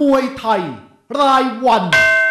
วยไทยรายวัน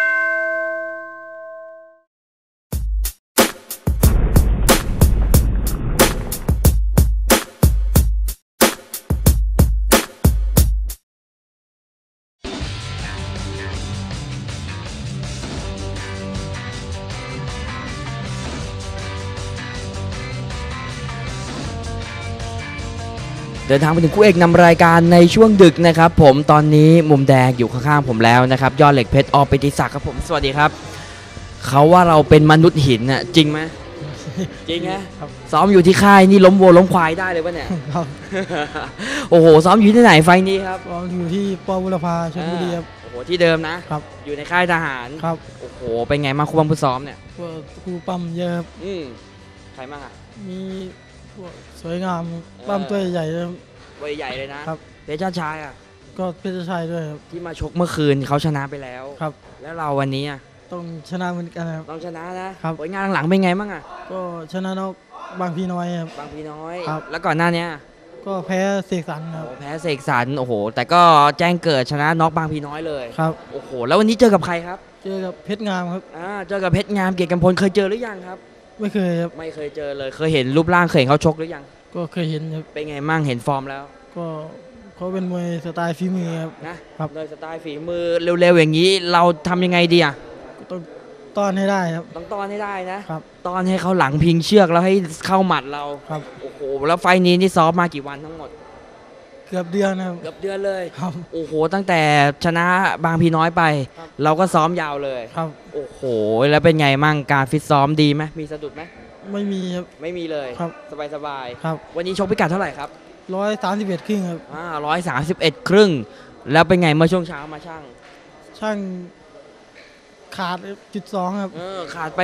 เดินทางไปถึงคู่เอกนำรายการในช่วงดึกนะครับผมตอนนี้มุมแดงอยู่ข้างๆผมแล้วนะครับยอดเหล็กเพชรอ.ปิติศักดิ์ครับผมสวัสดีครับเขาว่าเราเป็นมนุษย์หินน่ะจริงไหมจริงฮะซ้อมอยู่ที่ค่ายนี่ล้มวัวล้มควายได้เลยป่ะเนี่ยครับโอ้โหซ้อมอยู่ที่ไหนไฟนี้ครับซ้อมอยู่ที่ป.บุรพาชลบุรีครับโอ้โหที่เดิมนะครับอยู่ในค่ายทหารครับโอ้โหเป็นไงมาครูบังผู้ซ้อมเนี่ยครูปั๊มเยอะครับใครบ้างอ่ะมีสวยงามปั๊มตัวใหญ่เลยวัยใหญ่เลยนะครับเพชรชายอ่ะก็เพชรชายด้วยครับที่มาชกเมื่อคืนเขาชนะไปแล้วครับแล้วเราวันนี้ต้องชนะเหมือนกันครับต้องชนะนะครับผลงานหลังเป็นไงบ้างอ่ะก็ชนะนอกบางพีน้อยครับบางพีน้อยครับแล้วก่อนหน้านี้ก็แพ้เสกสรรครับแพ้เสกสรรโอ้โหแต่ก็แจ้งเกิดชนะน็อกบางพีน้อยเลยครับโอ้โหแล้ววันนี้เจอกับใครครับเจอกับเพชรงามครับเจอกับเพชรงามเกียรติกำพลเคยเจอหรือยังครับไม่เคยครับไม่เคยเจอเลยเคยเห็นรูปร่างเคยเห็นเขาชกหรือยังก็เคยเห็นครับเป็นไงมั่งเห็นฟอร์มแล้วก็เขาเป็นมวยสไตล์ฝีมือนะครับโดยสไตล์ฝีมือเร็วๆอย่างนี้เราทำยังไงดีอ่ะต้องต้อนให้ได้ครับต้องต้อนให้ได้นะครับต้อนให้เขาหลังพิงเชือกแล้วให้เข้าหมัดเราครับโอ้โหแล้วไฟนี้นี่ซ้อมมากี่วันทั้งหมดเกือบเดือนครับเกือบเดือนเลยครับโอ้โหตั้งแต่ชนะบางพีน้อยไปเราก็ซ้อมยาวเลยครับโอ้โหแล้วเป็นไงมั่งการฟิตซ้อมดีไหมมีสะดุดไหมไม่มีครับไม่มีเลยครับสบายครับวันนี้ชกพิกัดเท่าไหร่ครับ 131ครึ่งครับ 131ครึ่งแล้วเป็นไงเมื่อช่วงเช้ามาช่างขาด1.2ครับขาดไป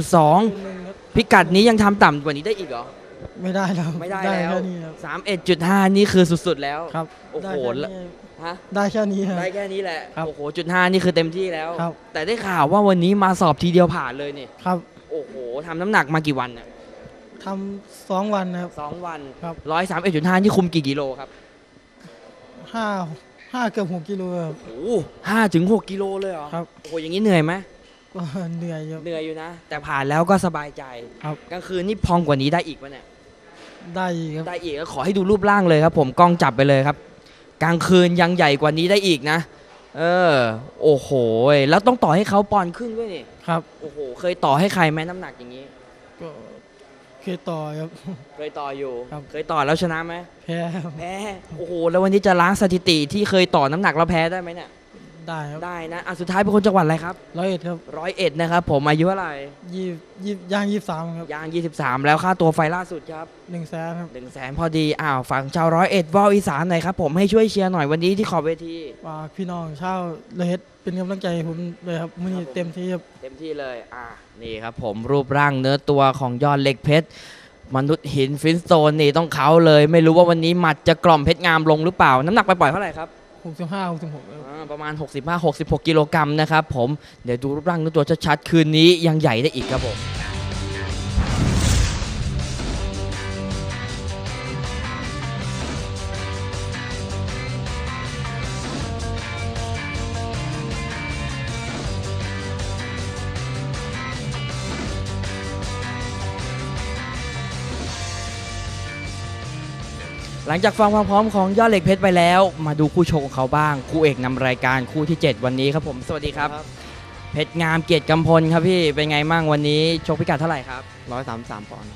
1.2พิกัดนี้ยังทำต่ำกว่านี้ได้อีกเหรอไม่ได้แล้วไม่ได้แล้ว31.5นี่คือสุดๆแล้วครับโอ้โหได้แค่นี้ได้แค่นี้แหละโอ้โห.5นี่คือเต็มที่แล้วครับแต่ได้ข่าวว่าวันนี้มาสอบทีเดียวผ่านเลยนี่ครับโอ้โหทำน้ำหนักมากี่วันเนี่ยทำ2 วันครับ 2 วันครับ 131.5นี่คุมกี่กิโลครับ 5เกือบ6 กิโลครับโอ้5 ถึง 6 กิโลเลยเหรอครับโอ้โหอย่างนี้เหนื่อยไหมก็เหนื่อยอยู่นะแต่ผ่านแล้วก็สบายใจครับกลางคืนนี่พองกว่านี้ได้อีกป่ะเนี่ยได้อีกครับได้อีกก็ขอให้ดูรูปร่างเลยครับผมกล้องจับไปเลยครับกลางคืนยังใหญ่กว่านี้ได้อีกนะโอ้โหแล้วต้องต่อให้เขาปอนด์ครึ่งด้วยนี่ครับโอ้โหเคยต่อให้ใครไหมน้ำหนักอย่างนี้ก็เคยต่อครับเคยต่ออยู่เคยต่อแล้วชนะไหมแพ้โอ้โหแล้ววันนี้จะล้างสถิติที่เคยต่อน้ำหนักแล้วแพ้ได้ไหมเนี่ยได้ครับได้นะสุดท้ายเป็นคนจังหวัดอะไรครับ 101ครับ 101นะครับผมอายุเท่าไหร่ย่าง23ครับย่าง23แล้วค่าตัวไฟล่าสุดครับ 100,000ครับ 100,000พอดีฝั่งชาว101ว่าวอีสานหน่อยครับผมให้ช่วยเชียร์หน่อยวันนี้ที่ขอบเวทีพี่น้องชาว101เป็นกำลังใจผมเลยครับมื้อนี้เต็มที่ครับเต็มที่เลยนี่ครับผมรูปร่างเนื้อตัวของยอดเหล็กเพชรมนุษย์หินฟินสโตนนี่ต้องเขาเลยไม่รู้ว่าวันนี้หมัดจะกล่อมเพชรงามลงหรือเปล่าน้ำหนักไปปล่อยเท่าไหร่ครับ 65-66 ประมาณ65-66กิโลกรัมนะครับผมเดี๋ยวดูรูปร่างตัวชัดๆคืนนี้ยังใหญ่ได้อีกครับผมหลังจากฟังความพร้อมของยอดเหล็กเพชรไปแล้วมาดูคู่ชกของเขาบ้างคู่เอกนำรายการคู่ที่7วันนี้ครับผมสวัสดีครับเพชรงามเกียรติกำพลครับพี่เป็นไงมั่งวันนี้ชกพิกัดเท่าไหร่ครับ 133ปอนด์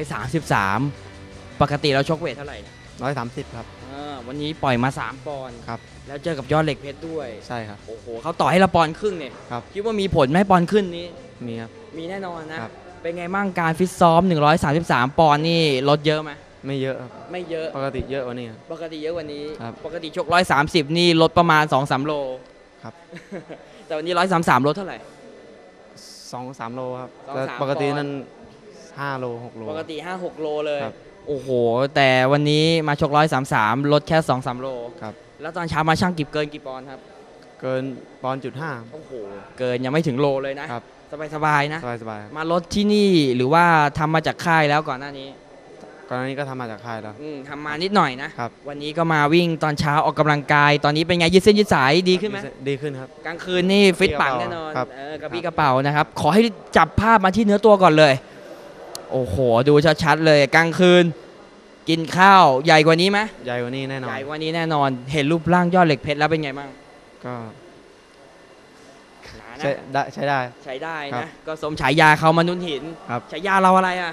133ปกติเราชกเวทเท่าไหร่ 130ครับวันนี้ปล่อยมา3ปอนด์ครับแล้วเจอกับยอดเหล็กเพชรด้วยใช่ครับโอ้โหเขาต่อให้เราปอนด์ครึ่งเนี่ยคิดว่ามีผลไหมปอนด์ขึ้นนี้มีครับมีแน่นอนนะเป็นไงมั่งการฟิตซ้อม133ปอนด์นี่ลดเยอะไหมไม่เยอะครับไม่เยอะปกติเยอะกว่านี้ปกติเยอะกว่านี้ปกติชก130นี่ลดประมาณ 2-3 โลครับแต่วันนี้133ลดเท่าไหร่ 2-3 โลครับแต่ปกตินั้น5 โล 6 โลปกติ 5-6 โลเลยโอ้โหแต่วันนี้มาชก133ลดแค่ 2-3 โลครับแล้วตอนเช้ามาชั่งเกินกี่ปอนด์ครับเกินปอนด์ .5โอ้โหเกินยังไม่ถึงโลเลยนะครับสบายๆนะสบายมาลดที่นี่หรือว่าทำมาจากค่ายแล้วก่อนหน้านี้ก่อนหน้านี้ก็ทำมาจากค่ายแล้วทำมานิดหน่อยนะครับ วันนี้ก็มาวิ่งตอนเช้าออกกำลังกาย ตอนนี้เป็นไงยืดเส้นยืดสายดีขึ้นไหมดีขึ้นครับกลางคืนนี่ฟิตปังแน่นอนครับกระปี้กระเป๋านะครับ ขอให้จับภาพมาที่เนื้อตัวก่อนเลย โอ้โห ดูชัดๆเลยกลางคืน กินข้าวใหญ่กว่านี้ไหมใหญ่กว่านี้แน่นอนใหญ่กว่านี้แน่นอน เห็นรูปร่างยอดเหล็กเพชรแล้วเป็นไงบ้างก็หนานะใช้ได้ใช้ได้ครันะบก็สมฉายาเขามนุษย์หินครับฉายาเราอะไรอ่ะ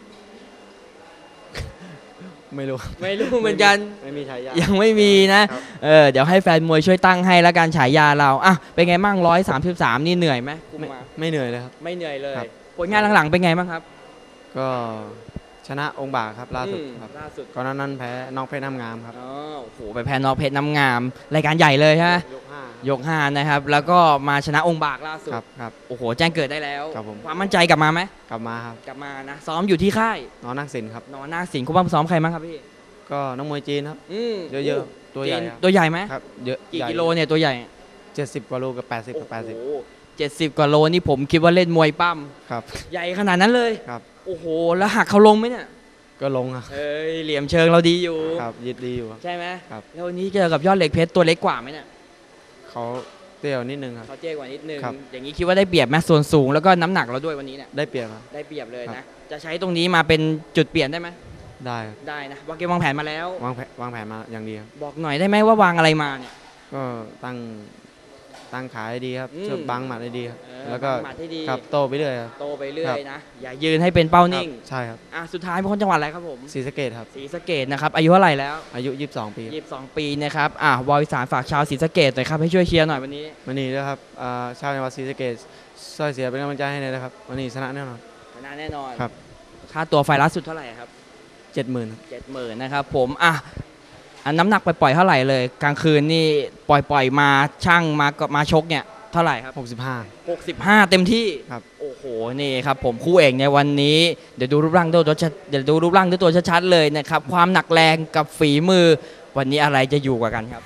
ไม่รู้ไม่รู้เหมือนกันไม่มีฉายายังไม่มีนะครับ เดี๋ยวให้แฟนมวยช่วยตั้งให้แล้วการฉายาเราอ่ะเป็นไงบ้าง133นี่เหนื่อยไหมคุมมาไม่เหนื่อยเลยครับไม่เหนื่อยเลยครับผลงานหลังๆเป็นไงบ้างครับก็ชนะองค์บากครับล่าสุดครับล่าสุดก่อนหนานั้นแพ้น้องเพชรน้ำงามครับอ๋อโอ้โหไปแพ้นอกเพชรน้ำงาม รายการใหญ่เลยใช่ไหมยกยก5นะครับ แล้วก็มาชนะองค์บากล่าสุดครับครับโอ้โหแจ้งเกิดได้แล้วครับผมความมั่นใจกลับมาไหมกลับมาครับกลับมานะซ้อมอยู่ที่ค่ายน้องนักศิลป์ครับนอนนาคสิงห์คู่บ้างซ้อมใครบ้างครับพี่ก็น้องมวยจีนครับ เยอะๆตัวใหญ่จีนครับตัวใหญ่ไหมครับเยอะกี่ใหญ่กิโลเนี่ยตัวใหญ่ 70 กว่าโลกับ 80 กับโอ้โห70 กว่าโลนี่ผมคิดว่าเล่นมวยปั้ม 80 ครับใหญ่ขนาดนั้นเลยครับโอ้โห แล้วหักเขาลงไหมเนี่ยก็ลงครับเอ้ยเหลี่ยมเชิงเราดีอยู่ครับยึดดีอยู่ครับใช่ไหมครับแล้ววันนี้เจอกับยอดเหล็กเพชรตัวเล็กกว่าไหมเนี่ยเขาเตี้ยวนิดนึงครับเขาเจ๊กว่านิดนึงครับอย่างนี้คิดว่าได้เปรียบไหมส่วนสูงแล้วก็น้ำหนักเราด้วยวันนี้เนี่ยได้เปรียบครับได้เปรียบเลยครันะบจะใช้ตรงนี้มาเป็นจุดเปลี่ยนได้ไหมได้ครับได้นะวางเกมวางแผนมาแล้ววางแผนมาอย่างดีครับบอกหน่อยได้ไหมว่าวางอะไรมาเนี่ยก็ตั้งขายให้ดีครับอืมช่วยบังหมัดให้ดีครับ แล้วก็หมัดให้ดีครับโตไปเรื่อยครับโตไปเรื่อครัยบนะ อย่ายืนให้เป็นเป้านิ่งครับใช่ครับสุดท้ายเป็นคนจังหวัดอะไรครับผมศรีสะเกดครับศรีสะเกดนะครับอายุเท่าไหร่แล้วอายุ 22 ปีครับ 22 ปีนะครับวอลอีสานฝากชาวศรีสะเกดหน่อยครับให้ช่วยเชียร์หน่อยวันนี้วันนี้นะครับชาวจังหวัดศรีสะเกดช่วยเสียเป็นกำลังใจให้หน่อยนะครับวันนี้ชนะแน่นอนชนะแน่นอนครับค่าตัวไฟล์ล่าสุดเท่าไหร่ครับ 70,000 70,000นะครับผมอันน้ำหนักปล่อยๆเท่าไหร่เลยกลางคืนนี่ปล่อยมาช่างมาชกเนี่ยเท่าไหร่ครับ 65 65 เต็มที่ครับโอ้โหนี่ครับผมคู่เอกในวันนี้เดี๋ยวดูรูปร่างด้วยตัวชัดๆเลยนะครับความหนักแรงกับฝีมือวันนี้อะไรจะอยู่กว่ากันครับ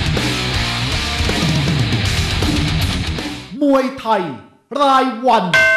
มวยไทยรายวัน